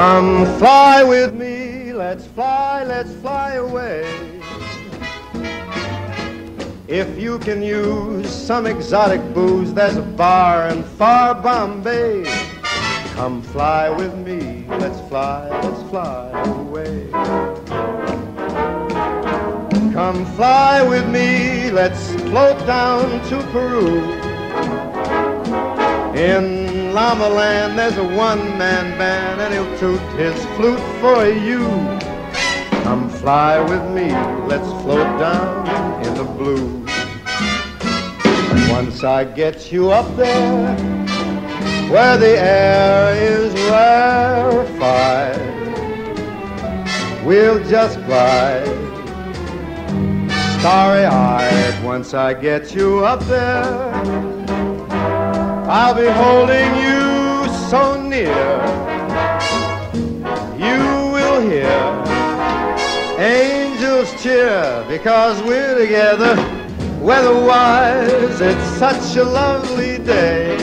Come fly with me, let's fly away. If you can use some exotic booze, there's a bar in far Bombay. Come fly with me, let's fly away. Come fly with me, let's float down to Peru. In Llama Land there's a one-man band and he'll toot his flute for you. Come fly with me, let's float down in the blue. Once I get you up there, where the air is rarefied, we'll just glide starry-eyed. Once I get you up there, I'll be holding you so near. You will hear angels cheer because we're together. Weather-wise, it's such a lovely day.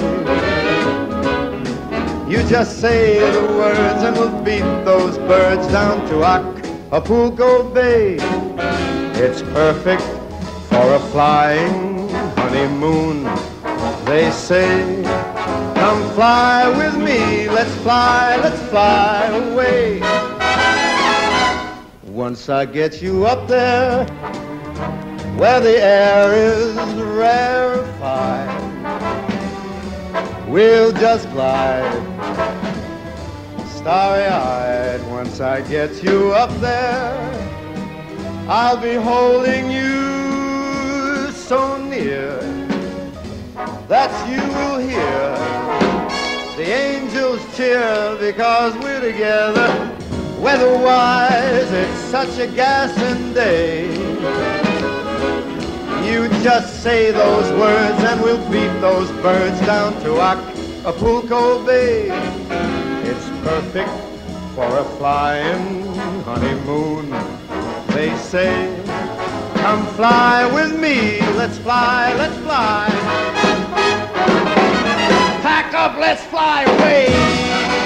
You just say the words and we'll beat those birds down to Acapulco Bay. It's perfect for a flying honeymoon, they say. Come fly with me, let's fly away. Once I get you up there, where the air is rarefied, we'll just glide starry-eyed. Once I get you up there, I'll be holding you so near that you will hear the angels cheer because we're together. Weather-wise, it's such a gassin' day. You just say those words and we'll beat those birds down to Acapulco Bay. It's perfect for a flying honeymoon, they say. Come fly with me, let's fly. Pack up, let's fly away.